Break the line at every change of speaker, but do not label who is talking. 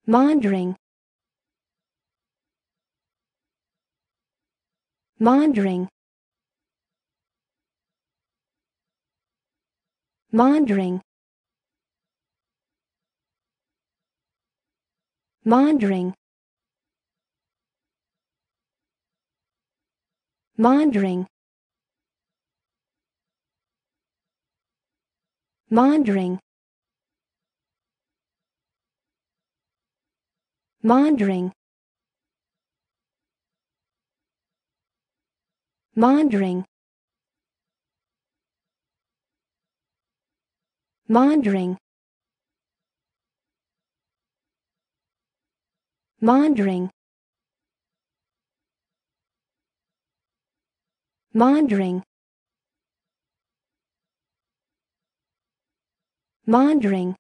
Maundering. Maundering. Maundering. Maundering. Maundering. Maundering. Maundering. Maundering. Maundering. Maundering. Maundering. Maundering.